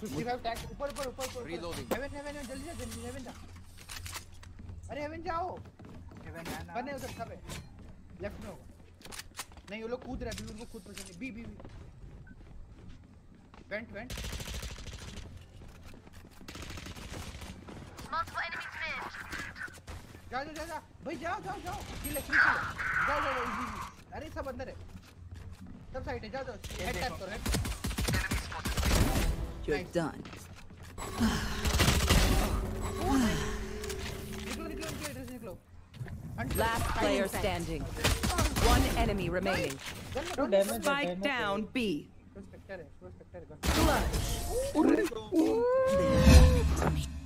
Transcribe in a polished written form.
55 tag ऊपर ऊपर ऊपर रीलोडिंग। हेवन जल्दी हेवन जा। अरे हेवन जाओ। हेवन जाना। बने उधर सब है। लेफ्ट में होगा। नहीं वो लोग कूद रहे हैं, अभी उनको खुद पता नहीं। B went Multiple enemies mid. जा भाई जाओ किल जाओ इजी। अरे सब अंदर है, सब साइड है। जाओ हेड टैप करो हेड। You're done. निकलो। Last player standing. One enemy remaining. Spike down B. Prospector है। Clutch.